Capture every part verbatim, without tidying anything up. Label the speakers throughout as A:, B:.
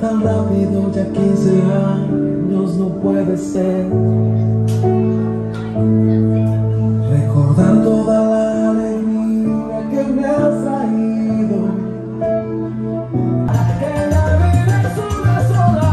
A: tan rápido, ya quince años no puede ser. Recordar toda la alegría que me has traído. Que la vida es una sola.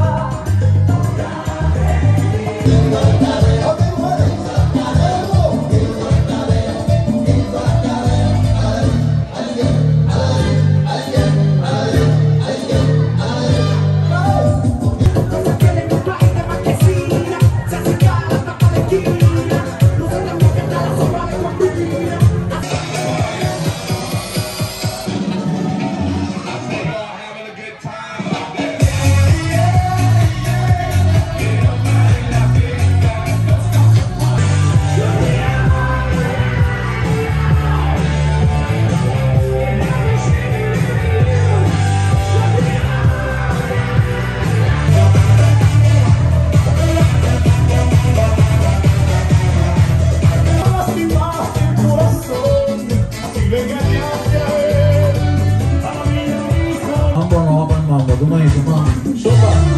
B: Mambo, no, mambo, ¿cómo es?